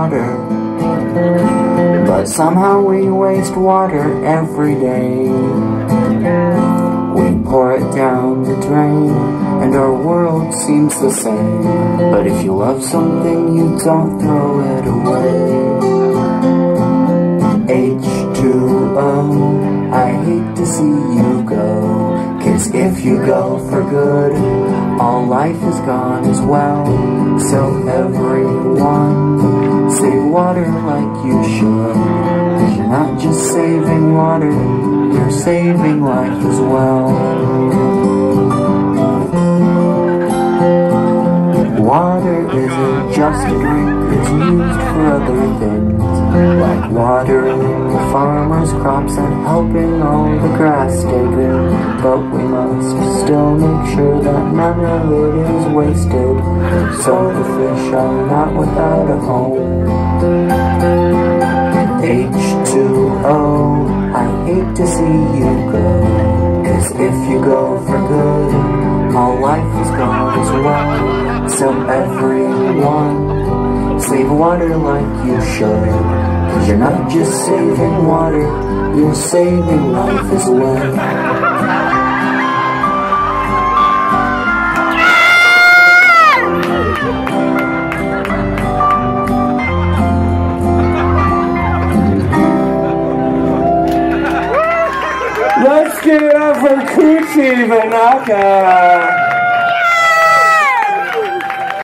water, but somehow we waste water every day. We pour it down the drain, and our world seems the same. But if you love something, you don't throw it away. H2O, I hate to see you go, 'cause if you go for good, all life is gone as well. So everyone, save water like you should, 'cause you're not just saving water, you're saving life as well. Water isn't just a drink, it's used for other things, like watering the farmer's crops and helping all the grass stay green. But we must still make sure that none of it is wasted, so the fish are not without a home. H2O, I hate to see you go, 'cause if you go for good, all life is gone as well. So everyone, save water like you should, 'cause you're not just saving water, you're saving life as well. Let's give it up for Kuchi Vanaka!